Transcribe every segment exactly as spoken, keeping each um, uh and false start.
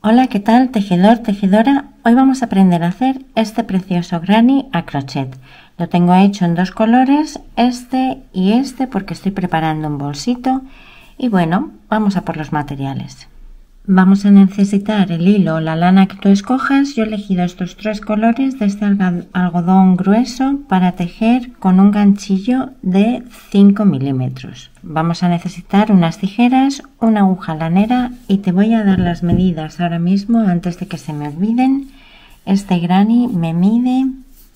Hola, ¿qué tal, tejedor, tejedora? Hoy vamos a aprender a hacer este precioso granny a crochet. Lo tengo hecho en dos colores, este y este, porque estoy preparando un bolsito. Y bueno, vamos a por los materiales. Vamos a necesitar el hilo o la lana que tú escojas. Yo he elegido estos tres colores de este algodón grueso para tejer con un ganchillo de cinco milímetros. Vamos a necesitar unas tijeras, una aguja lanera y te voy a dar las medidas ahora mismo antes de que se me olviden. Este granny me mide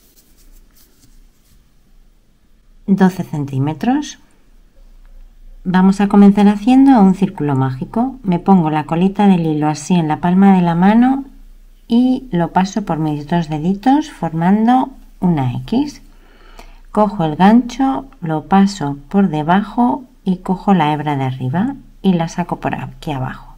doce centímetros. Vamos a comenzar haciendo un círculo mágico. Me pongo la colita del hilo así en la palma de la mano y lo paso por mis dos deditos formando una X. Cojo el gancho, lo paso por debajo y cojo la hebra de arriba y la saco por aquí abajo.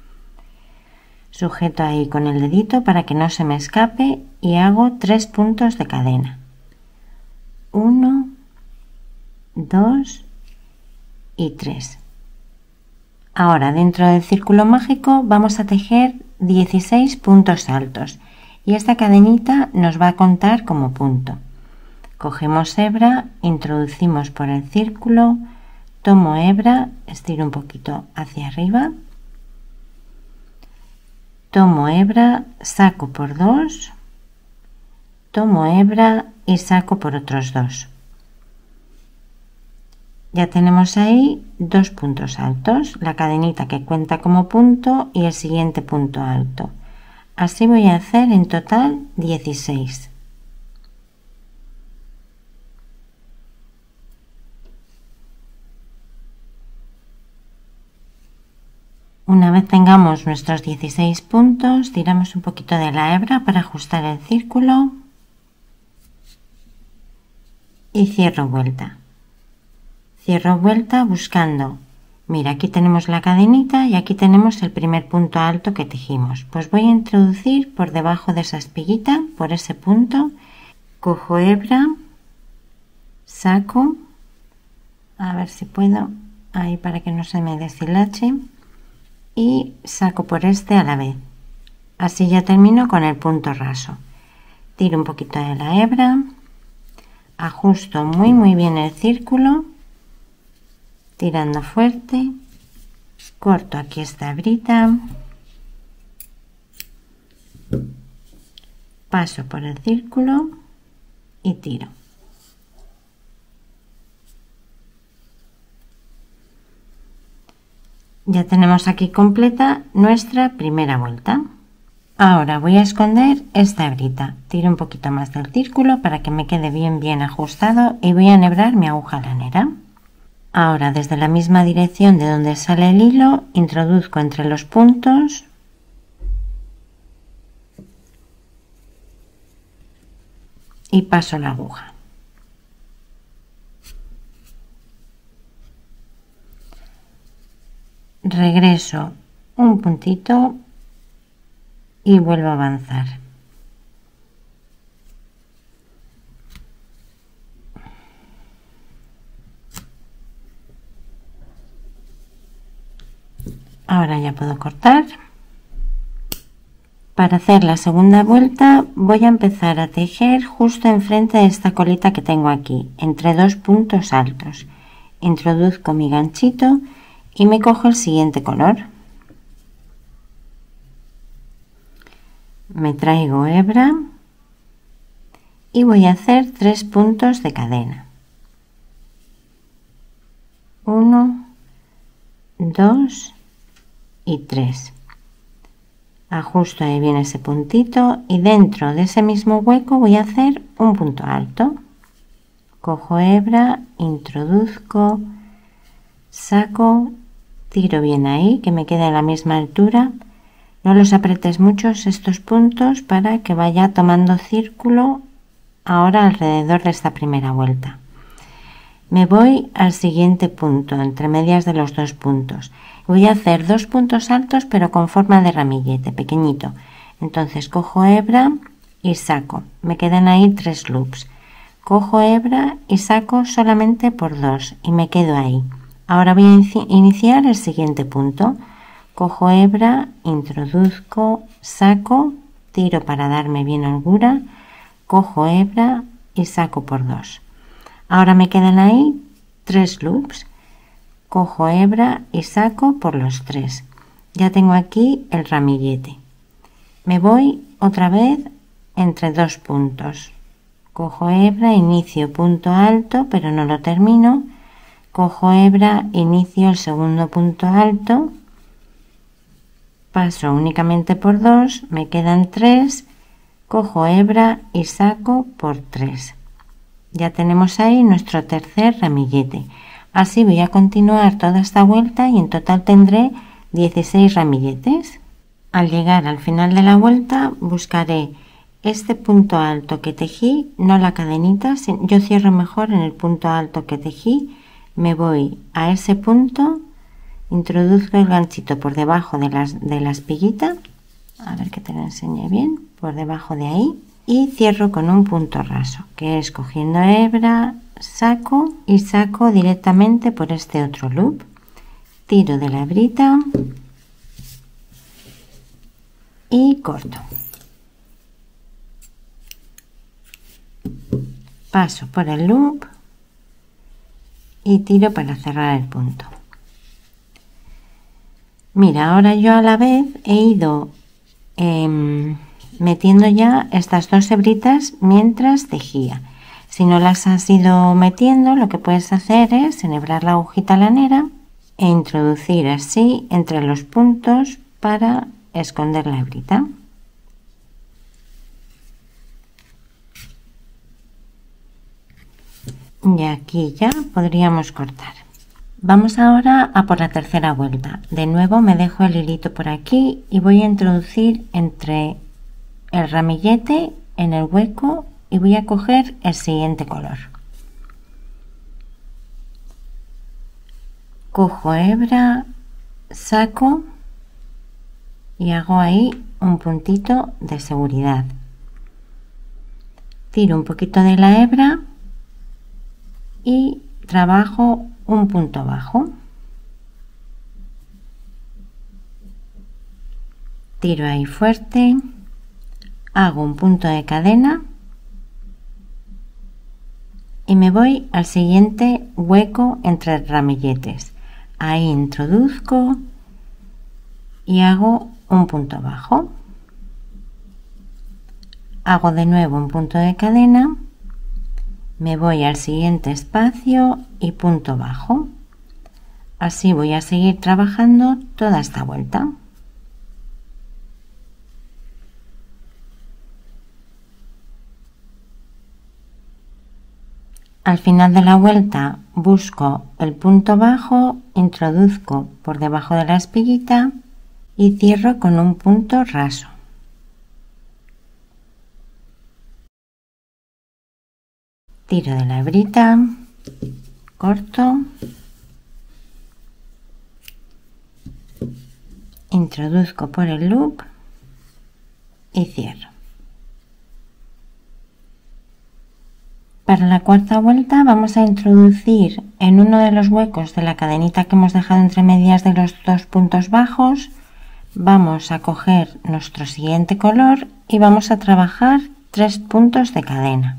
Sujeto ahí con el dedito para que no se me escape y hago tres puntos de cadena. Uno, dos y tres. Ahora dentro del círculo mágico vamos a tejer dieciséis puntos altos y esta cadenita nos va a contar como punto. Cogemos hebra, introducimos por el círculo, tomo hebra, estiro un poquito hacia arriba, tomo hebra, saco por dos, tomo hebra y saco por otros dos. Ya tenemos ahí dos puntos altos, la cadenita que cuenta como punto y el siguiente punto alto. Así voy a hacer en total dieciséis. Una vez tengamos nuestros dieciséis puntos, tiramos un poquito de la hebra para ajustar el círculo y cierro vuelta. Cierro vuelta buscando, mira, aquí tenemos la cadenita y aquí tenemos el primer punto alto que tejimos. Pues voy a introducir por debajo de esa espiguita, por ese punto, cojo hebra, saco, a ver si puedo, ahí para que no se me deshilache, y saco por este a la vez. Así ya termino con el punto raso. Tiro un poquito de la hebra, ajusto muy muy bien el círculo, tirando fuerte, corto aquí esta hebrita, paso por el círculo y tiro. Ya tenemos aquí completa nuestra primera vuelta. Ahora voy a esconder esta hebrita, tiro un poquito más del círculo para que me quede bien bien ajustado y voy a enhebrar mi aguja lanera. Ahora desde la misma dirección de donde sale el hilo, introduzco entre los puntos y paso la aguja. Regreso un puntito y vuelvo a avanzar. Ahora ya puedo cortar. Para hacer la segunda vuelta voy a empezar a tejer justo enfrente de esta colita que tengo aquí, entre dos puntos altos. Introduzco mi ganchito y me cojo el siguiente color. Me traigo hebra y voy a hacer tres puntos de cadena. Uno, dos y tres. Ajusto ahí bien ese puntito y dentro de ese mismo hueco voy a hacer un punto alto. Cojo hebra, introduzco, saco, tiro bien ahí que me quede a la misma altura. No los apretes muchos estos puntos para que vaya tomando círculo ahora alrededor de esta primera vuelta. Me voy al siguiente punto, entre medias de los dos puntos. Voy a hacer dos puntos altos pero con forma de ramillete, pequeñito. Entonces cojo hebra y saco. Me quedan ahí tres loops. Cojo hebra y saco solamente por dos y me quedo ahí. Ahora voy a iniciar el siguiente punto. cojo hebra, introduzco, saco, tiro para darme bien holgura, cojo hebra y saco por dos. Ahora me quedan ahí tres loops, cojo hebra y saco por los tres. Ya tengo aquí el ramillete. Me voy otra vez entre dos puntos, cojo hebra, inicio punto alto pero no lo termino, cojo hebra, inicio el segundo punto alto, paso únicamente por dos, me quedan tres, cojo hebra y saco por tres. Ya tenemos ahí nuestro tercer ramillete. Así voy a continuar toda esta vuelta y en total tendré dieciséis ramilletes. Al llegar al final de la vuelta buscaré este punto alto que tejí, no la cadenita, yo cierro mejor en el punto alto que tejí, me voy a ese punto, introduzco el ganchito por debajo de, las, de la espiguita, a ver que te lo enseñe bien, por debajo de ahí, y cierro con un punto raso, que es cogiendo hebra, saco y saco directamente por este otro loop, tiro de la hebrita y corto. Paso por el loop y tiro para cerrar el punto. Mira, ahora yo a la vez he ido eh, metiendo ya estas dos hebritas mientras tejía. Si no las has ido metiendo, lo que puedes hacer es enhebrar la agujita lanera e introducir así entre los puntos para esconder la hebrita. Y aquí ya podríamos cortar. Vamos ahora a por la tercera vuelta. De nuevo me dejo el hilito por aquí y voy a introducir entre el ramillete en el hueco y voy a coger el siguiente color. Cojo hebra, saco y hago ahí un puntito de seguridad. Tiro un poquito de la hebra y trabajo un punto bajo, tiro ahí fuerte, hago un punto de cadena y me voy al siguiente hueco entre ramilletes. Ahí introduzco y hago un punto bajo, hago de nuevo un punto de cadena, me voy al siguiente espacio y punto bajo. Así voy a seguir trabajando toda esta vuelta. Al final de la vuelta busco el punto bajo, introduzco por debajo de la espiguita y cierro con un punto raso. Tiro de la hebrita, corto, introduzco por el loop y cierro. Para la cuarta vuelta vamos a introducir en uno de los huecos de la cadenita que hemos dejado entre medias de los dos puntos bajos, vamos a coger nuestro siguiente color y vamos a trabajar tres puntos de cadena.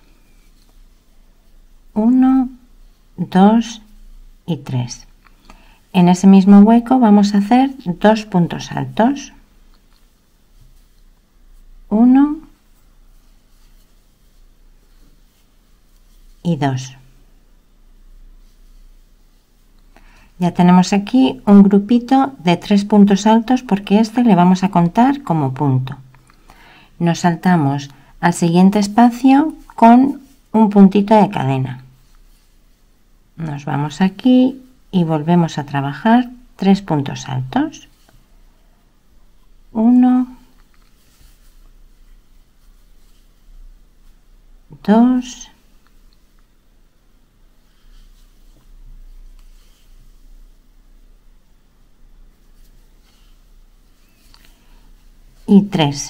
uno, dos y tres. En ese mismo hueco vamos a hacer dos puntos altos. uno y dos. Ya tenemos aquí un grupito de tres puntos altos porque este le vamos a contar como punto. Nos saltamos al siguiente espacio con un puntito de cadena. Nos vamos aquí y volvemos a trabajar tres puntos altos. uno, dos y tres.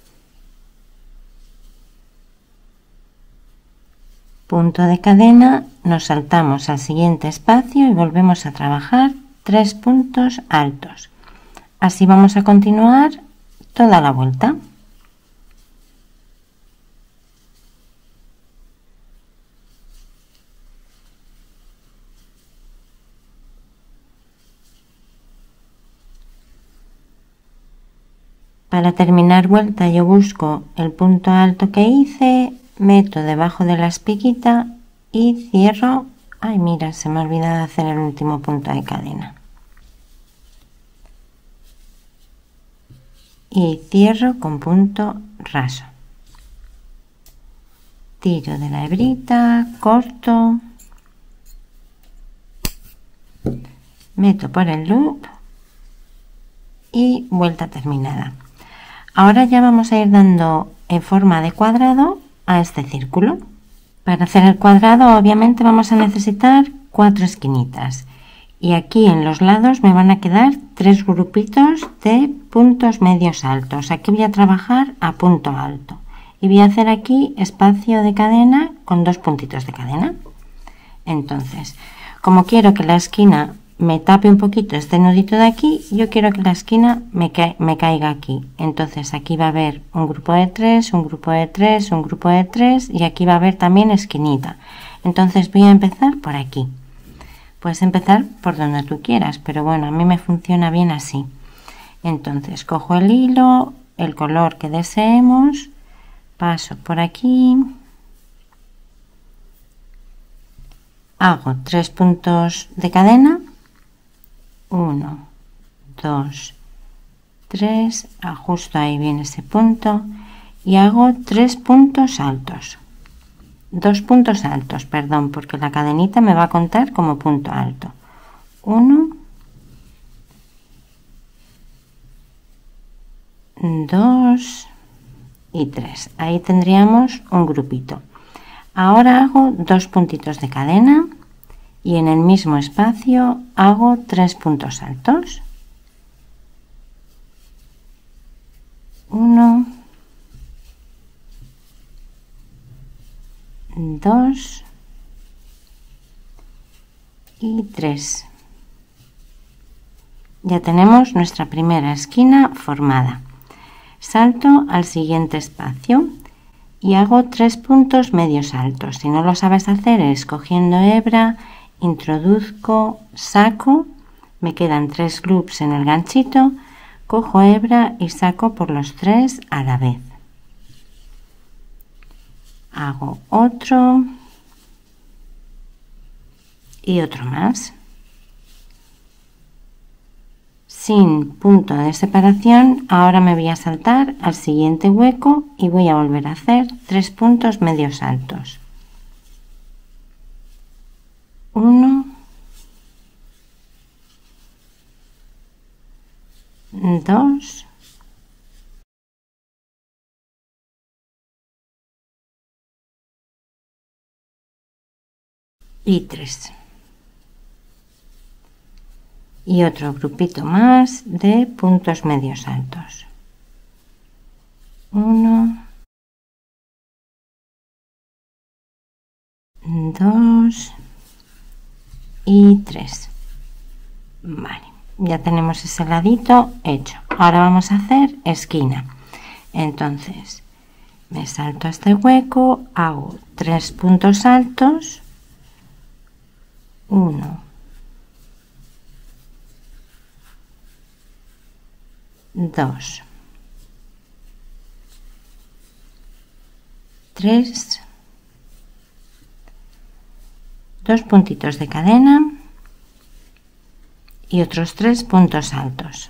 Punto de cadena, nos saltamos al siguiente espacio y volvemos a trabajar tres puntos altos. Así vamos a continuar toda la vuelta. Para terminar vuelta yo busco el punto alto que hice, meto debajo de la espiquita y cierro. Ay, mira, se me ha olvidado hacer el último punto de cadena. Y cierro con punto raso. Tiro de la hebrita, corto, meto por el loop y vuelta terminada. Ahora ya vamos a ir dando en forma de cuadrado a este círculo. Para hacer el cuadrado obviamente vamos a necesitar cuatro esquinitas y aquí en los lados me van a quedar tres grupitos de puntos medios altos. Aquí voy a trabajar a punto alto y voy a hacer aquí espacio de cadena con dos puntitos de cadena. Entonces, como quiero que la esquina me tape un poquito este nudito de aquí, yo quiero que la esquina me, ca me caiga aquí. Entonces aquí va a haber un grupo de tres, un grupo de tres, un grupo de tres y aquí va a haber también esquinita. Entonces voy a empezar por aquí. Puedes empezar por donde tú quieras, pero bueno, a mí me funciona bien así. Entonces cojo el hilo, el color que deseemos, paso por aquí, hago tres puntos de cadena, uno, dos, tres, ajusto ahí bien ese punto y hago tres puntos altos, dos puntos altos, perdón, porque la cadenita me va a contar como punto alto. Uno, dos y tres. Ahí tendríamos un grupito. Ahora hago dos puntitos de cadena y en el mismo espacio hago tres puntos altos. Uno, dos y tres. Ya tenemos nuestra primera esquina formada. Salto al siguiente espacio y hago tres puntos medios altos. Si no lo sabes hacer, es cogiendo hebra, introduzco, saco, me quedan tres loops en el ganchito, cojo hebra y saco por los tres a la vez. Hago otro y otro más. Sin punto de separación, ahora me voy a saltar al siguiente hueco y voy a volver a hacer tres puntos medios altos. Uno, dos y tres. Y otro grupito más de puntos medios altos. Uno, dos y tres. Vale, ya tenemos ese ladito hecho. Ahora vamos a hacer esquina. Entonces me salto a este hueco, hago tres puntos altos, uno, dos, tres, dos puntitos de cadena y otros tres puntos altos.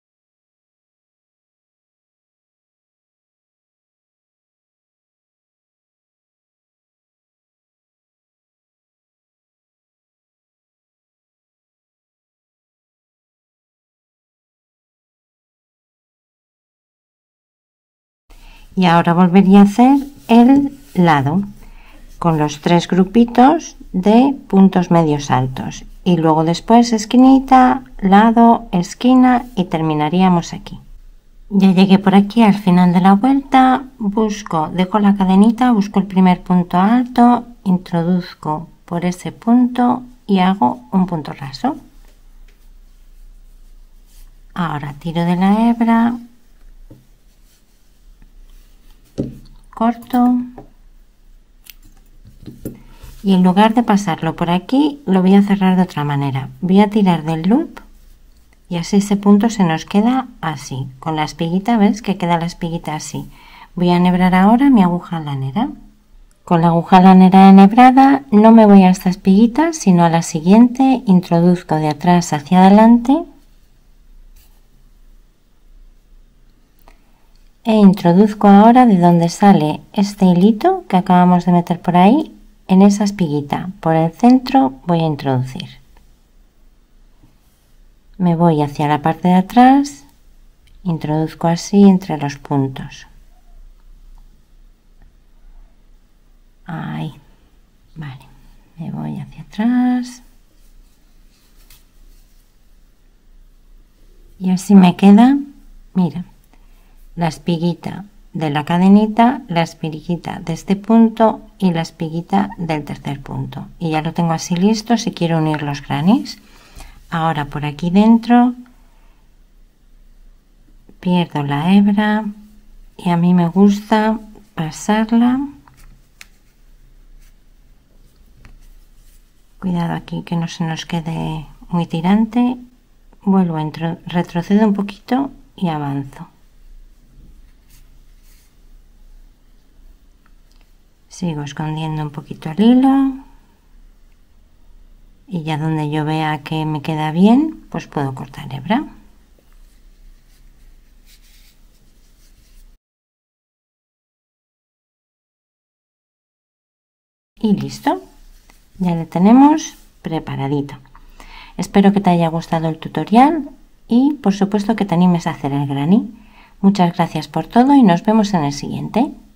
Y ahora volvería a hacer el lado con los tres grupitos de puntos medios altos y luego después esquinita, lado, esquina y terminaríamos aquí. Ya llegué por aquí al final de la vuelta, busco, dejo la cadenita, busco el primer punto alto, introduzco por ese punto y hago un punto raso. Ahora tiro de la hebra, corto y en lugar de pasarlo por aquí lo voy a cerrar de otra manera. Voy a tirar del loop y así ese punto se nos queda así, con la espiguita, ¿ves? Que queda la espiguita así. Voy a enhebrar ahora mi aguja lanera. Con la aguja lanera enhebrada no me voy a esta espiguita, sino a la siguiente. Introduzco de atrás hacia adelante e introduzco ahora de donde sale este hilito que acabamos de meter por ahí, en esa espiguita. Por el centro voy a introducir. Me voy hacia la parte de atrás, introduzco así entre los puntos. Ahí, vale, me voy hacia atrás y así me queda, mira, la espiguita de la cadenita, la espiguita de este punto y la espiguita del tercer punto, y ya lo tengo así listo si quiero unir los granis. Ahora por aquí dentro pierdo la hebra y a mí me gusta pasarla. Cuidado aquí que no se nos quede muy tirante. Vuelvo, entro, retrocedo un poquito y avanzo. Sigo escondiendo un poquito el hilo. Y ya donde yo vea que me queda bien, pues puedo cortar hebra. Y listo. Ya lo tenemos preparadito. Espero que te haya gustado el tutorial y por supuesto que te animes a hacer el granny. Muchas gracias por todo y nos vemos en el siguiente.